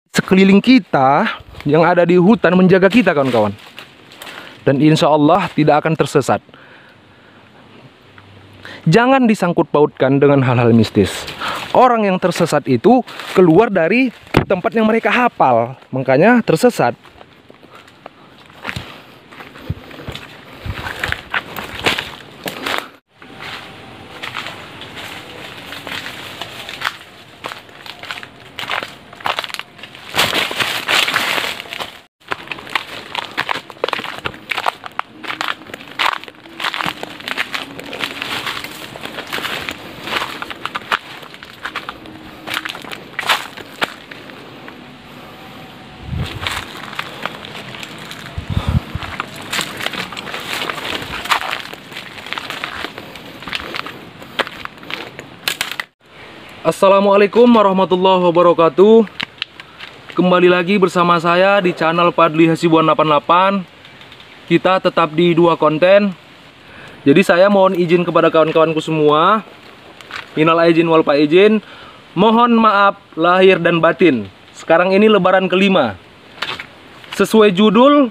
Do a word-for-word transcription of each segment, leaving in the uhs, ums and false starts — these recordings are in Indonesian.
sekeliling kita yang ada di hutan menjaga kita, kawan-kawan. Dan insya Allah tidak akan tersesat. Jangan disangkut pautkan dengan hal-hal mistis. Orang yang tersesat itu keluar dari tempat yang mereka hafal, makanya tersesat. Assalamualaikum warahmatullahi wabarakatuh. Kembali lagi bersama saya di channel Fadli Hasibuan delapan puluh delapan. Kita tetap di dua konten. Jadi saya mohon izin kepada kawan-kawanku semua, minal aidin wal faizin, mohon maaf lahir dan batin. Sekarang ini lebaran kelima. Sesuai judul,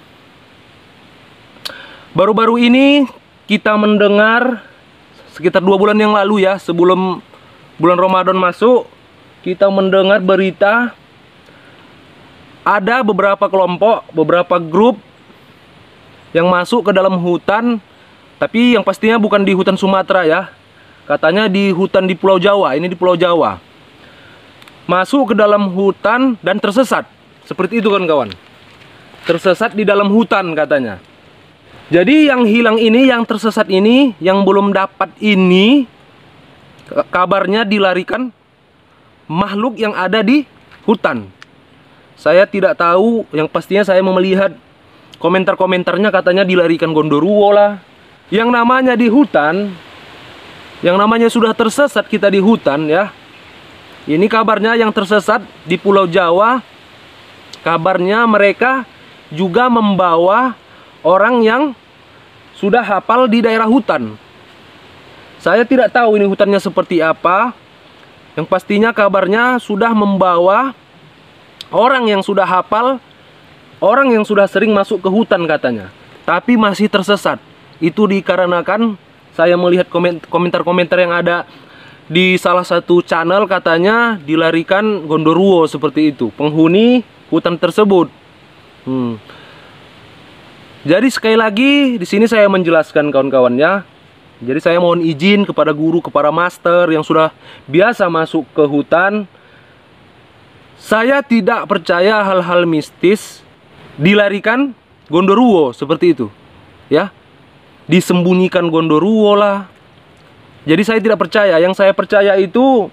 baru-baru ini kita mendengar sekitar dua bulan yang lalu ya, sebelum bulan Ramadan masuk, kita mendengar berita ada beberapa kelompok, beberapa grup yang masuk ke dalam hutan, tapi yang pastinya bukan di hutan Sumatera ya. Katanya di hutan di Pulau Jawa, ini di Pulau Jawa. Masuk ke dalam hutan dan tersesat. Seperti itu kawan-kawan. Tersesat di dalam hutan katanya. Jadi yang hilang ini, yang tersesat ini, yang belum dapat ini, kabarnya dilarikan makhluk yang ada di hutan. Saya tidak tahu, yang pastinya saya melihat komentar-komentarnya katanya dilarikan Gondoruo lah. Yang namanya di hutan, yang namanya sudah tersesat kita di hutan ya. Ini kabarnya yang tersesat di Pulau Jawa, kabarnya mereka juga membawa orang yang sudah hafal di daerah hutan. Saya tidak tahu ini hutannya seperti apa. Yang pastinya kabarnya sudah membawa orang yang sudah hafal, orang yang sudah sering masuk ke hutan katanya, tapi masih tersesat. Itu dikarenakan saya melihat komentar-komentar yang ada di salah satu channel, katanya dilarikan Gondoruo seperti itu, penghuni hutan tersebut. Hmm. Jadi sekali lagi di sini saya menjelaskan kawan-kawan ya. Jadi saya mohon izin kepada guru, kepada master yang sudah biasa masuk ke hutan. Saya tidak percaya hal-hal mistis dilarikan Gondoruo seperti itu. Ya. Disembunyikan Gondoruo lah. Jadi saya tidak percaya. Yang saya percaya itu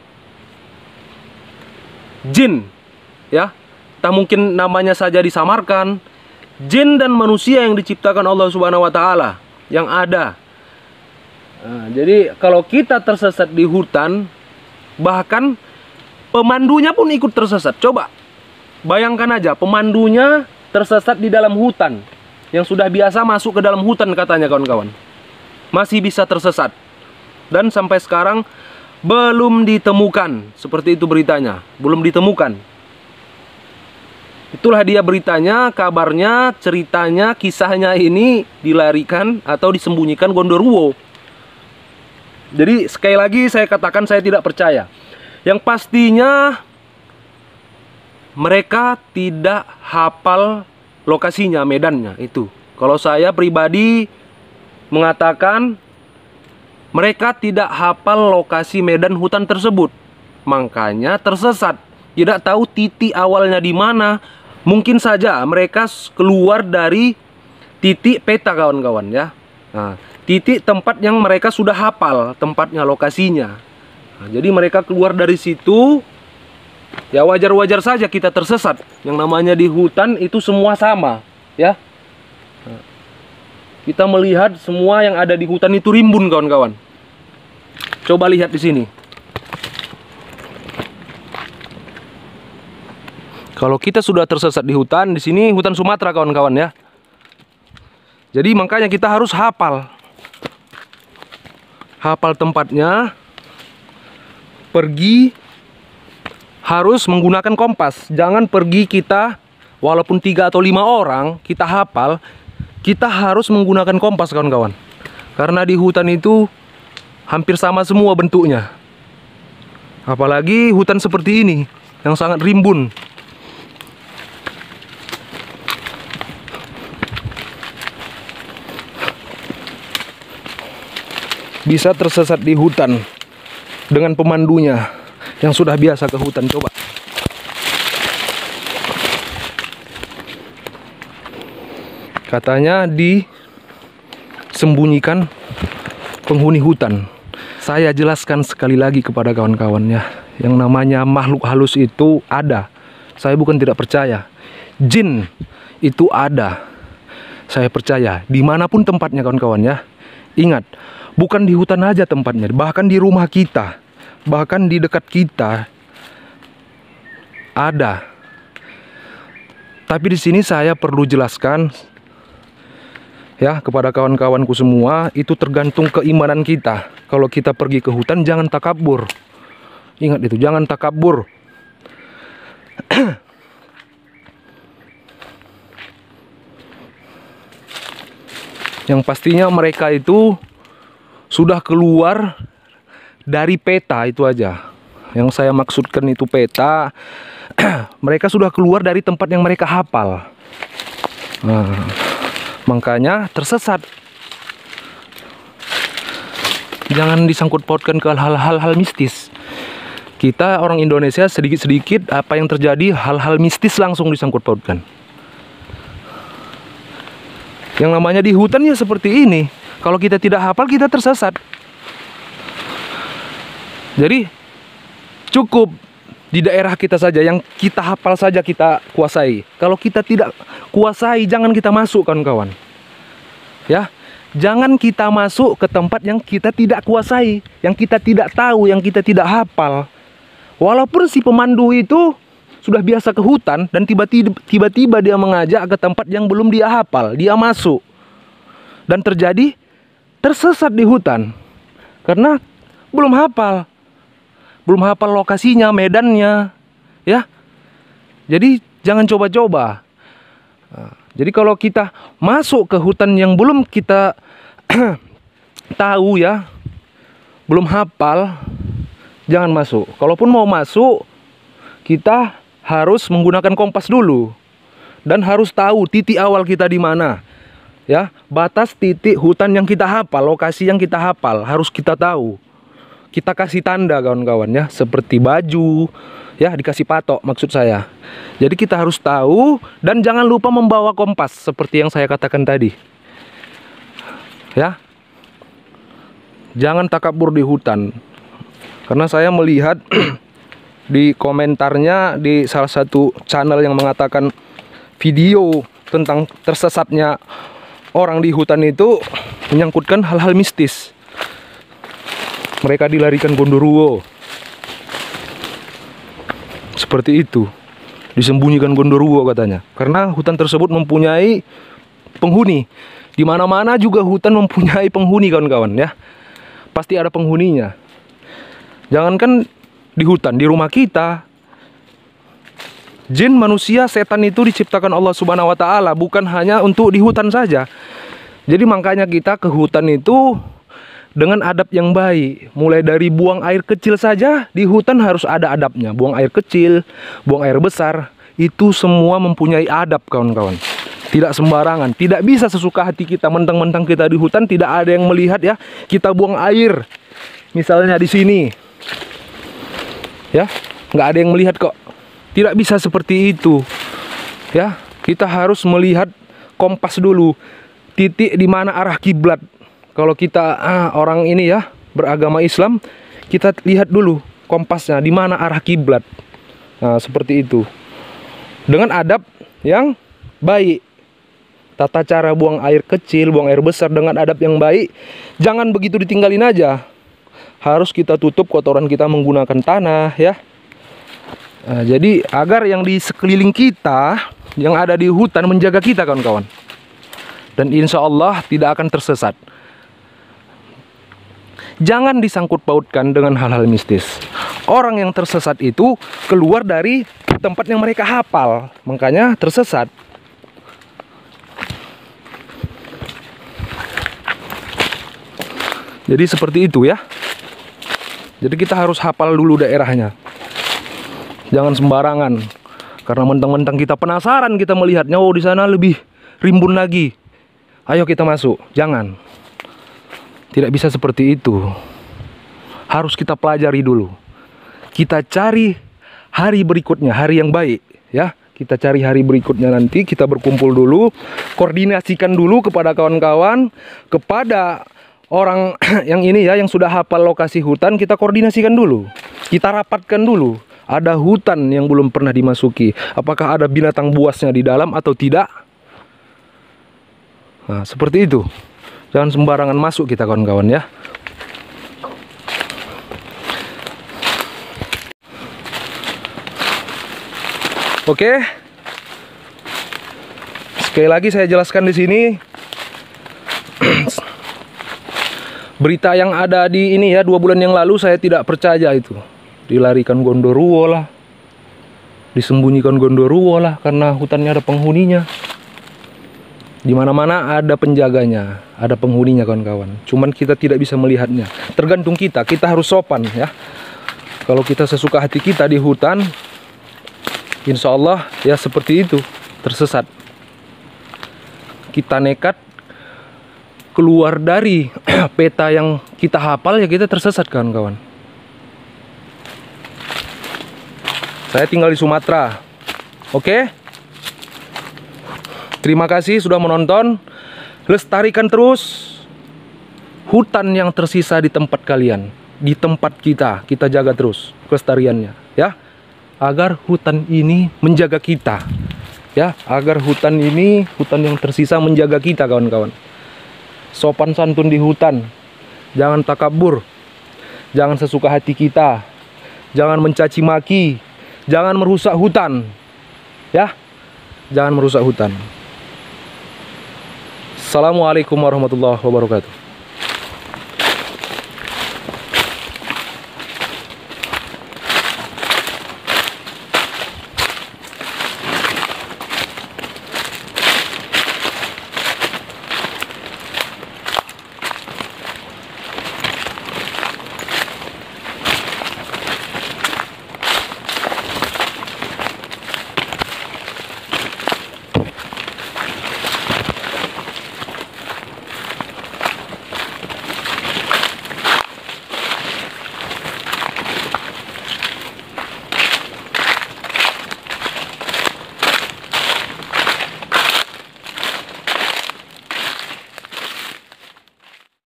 jin. Ya. Tak mungkin namanya saja disamarkan. Jin dan manusia yang diciptakan Allah Subhanahu wa taala yang ada. Nah, jadi kalau kita tersesat di hutan, bahkan pemandunya pun ikut tersesat. Coba bayangkan aja, pemandunya tersesat di dalam hutan, yang sudah biasa masuk ke dalam hutan katanya kawan-kawan, masih bisa tersesat. Dan sampai sekarang belum ditemukan. Seperti itu beritanya, belum ditemukan. Itulah dia beritanya, kabarnya, ceritanya, kisahnya ini dilarikan atau disembunyikan Gondoruo. Jadi sekali lagi saya katakan saya tidak percaya. Yang pastinya mereka tidak hafal lokasinya, medannya itu. Kalau saya pribadi mengatakan mereka tidak hafal lokasi medan hutan tersebut. Makanya tersesat. Tidak tahu titik awalnya di mana. Mungkin saja mereka keluar dari titik peta kawan-kawan ya. Nah, titik tempat yang mereka sudah hafal tempatnya, lokasinya. Nah, jadi mereka keluar dari situ. Ya wajar-wajar saja kita tersesat. Yang namanya di hutan itu semua sama ya. Nah, kita melihat semua yang ada di hutan itu rimbun kawan-kawan. Coba lihat di sini. Kalau kita sudah tersesat di hutan, di sini hutan Sumatera kawan-kawan ya. Jadi makanya kita harus hafal. Hafal tempatnya. Pergi harus menggunakan kompas. Jangan pergi kita, walaupun tiga atau lima orang, kita hafal, kita harus menggunakan kompas kawan-kawan. Karena di hutan itu hampir sama semua bentuknya. Apalagi hutan seperti ini, yang sangat rimbun. Bisa tersesat di hutan dengan pemandunya yang sudah biasa ke hutan. Coba. Katanya disembunyikan penghuni hutan. Saya jelaskan sekali lagi kepada kawan-kawannya, yang namanya makhluk halus itu ada. Saya bukan tidak percaya. Jin itu ada. Saya percaya dimanapun tempatnya kawan-kawan ya. Ingat, bukan di hutan aja tempatnya, bahkan di rumah kita, bahkan di dekat kita ada. Tapi di sini saya perlu jelaskan ya kepada kawan-kawanku semua, itu tergantung keimanan kita. Kalau kita pergi ke hutan jangan takabur. Ingat itu, jangan takabur. Yang pastinya mereka itu sudah keluar dari peta, itu aja. Yang saya maksudkan itu peta. Mereka sudah keluar dari tempat yang mereka hafal. Nah, makanya tersesat. Jangan disangkut pautkan ke hal-hal mistis. Kita orang Indonesia sedikit-sedikit apa yang terjadi hal-hal mistis langsung disangkut pautkan. Yang namanya di hutan ya seperti ini. Kalau kita tidak hafal, kita tersesat. Jadi cukup di daerah kita saja, yang kita hafal saja kita kuasai. Kalau kita tidak kuasai, jangan kita masuk kawan-kawan. Ya, jangan kita masuk ke tempat yang kita tidak kuasai, yang kita tidak tahu, yang kita tidak hafal. Walaupun si pemandu itu sudah biasa ke hutan dan tiba-tiba dia mengajak ke tempat yang belum dia hafal, dia masuk dan terjadi tersesat di hutan karena belum hafal, belum hafal lokasinya, medannya, ya. Jadi jangan coba-coba. Jadi kalau kita masuk ke hutan yang belum kita tahu ya, belum hafal, jangan masuk. Kalaupun mau masuk, kita harus menggunakan kompas dulu dan harus tahu titik awal kita di mana. Ya, batas titik hutan yang kita hafal, lokasi yang kita hafal harus kita tahu. Kita kasih tanda kawan-kawan ya, seperti baju, ya dikasih patok maksud saya. Jadi kita harus tahu dan jangan lupa membawa kompas seperti yang saya katakan tadi. Ya. Jangan takabur di hutan. Karena saya melihat di komentarnya di salah satu channel yang mengatakan video tentang tersesatnya orang di hutan itu menyangkutkan hal-hal mistis. Mereka dilarikan Gondoruo. Seperti itu. Disembunyikan Gondoruo katanya. Karena hutan tersebut mempunyai penghuni. Di mana-mana juga hutan mempunyai penghuni kawan-kawan ya. Pasti ada penghuninya. Jangankan di hutan, di rumah kita. Jin, manusia, setan itu diciptakan Allah Subhanahu wa taala, bukan hanya untuk di hutan saja. Jadi makanya kita ke hutan itu dengan adab yang baik. Mulai dari buang air kecil saja, di hutan harus ada adabnya. Buang air kecil, buang air besar, itu semua mempunyai adab kawan-kawan. Tidak sembarangan, tidak bisa sesuka hati kita, mentang-mentang kita di hutan tidak ada yang melihat ya. Kita buang air, misalnya di sini. Ya, nggak ada yang melihat kok. Tidak bisa seperti itu. Ya, kita harus melihat kompas dulu, titik di mana arah kiblat. Kalau kita ah, orang ini ya beragama Islam, kita lihat dulu kompasnya di mana arah kiblat. Nah, seperti itu. Dengan adab yang baik. Tata cara buang air kecil, buang air besar dengan adab yang baik. Jangan begitu ditinggalin aja. Harus kita tutup kotoran kita menggunakan tanah ya. Nah, jadi agar yang di sekeliling kita yang ada di hutan menjaga kita kawan-kawan. Dan insya Allah tidak akan tersesat. Jangan disangkut pautkan dengan hal-hal mistis. Orang yang tersesat itu keluar dari tempat yang mereka hafal, makanya tersesat. Jadi seperti itu ya. Jadi kita harus hafal dulu daerahnya. Jangan sembarangan. Karena mentang-mentang kita penasaran, kita melihatnya, oh di sana lebih rimbun lagi. Ayo kita masuk. Jangan. Tidak bisa seperti itu. Harus kita pelajari dulu. Kita cari hari berikutnya, hari yang baik, ya. Kita cari hari berikutnya nanti, kita berkumpul dulu, koordinasikan dulu kepada kawan-kawan, kepada orang yang ini ya, yang sudah hafal lokasi hutan, kita koordinasikan dulu. Kita rapatkan dulu. Ada hutan yang belum pernah dimasuki. Apakah ada binatang buasnya di dalam atau tidak? Nah, seperti itu. Jangan sembarangan masuk kita kawan-kawan ya. Oke. Sekali lagi saya jelaskan di sini. Berita yang ada di ini ya, dua bulan yang lalu saya tidak percaya itu. Dilarikan Gondoruo lah, disembunyikan Gondoruo lah, karena hutannya ada penghuninya. Di mana-mana ada penjaganya, ada penghuninya kawan-kawan. Cuman kita tidak bisa melihatnya. Tergantung kita, kita harus sopan ya. Kalau kita sesuka hati kita di hutan, insya Allah ya seperti itu, tersesat. Kita nekat keluar dari peta yang kita hafal, ya kita tersesat kawan-kawan. Saya tinggal di Sumatera. Oke. Terima kasih sudah menonton. Lestarikan terus hutan yang tersisa di tempat kalian, di tempat kita. Kita jaga terus kelestariannya ya. Agar hutan ini menjaga kita. Ya, agar hutan ini, hutan yang tersisa menjaga kita kawan-kawan. Sopan santun di hutan. Jangan takabur. Jangan sesuka hati kita. Jangan mencaci maki. Jangan merusak hutan. Ya. Jangan merusak hutan. Assalamualaikum warahmatullahi wabarakatuh.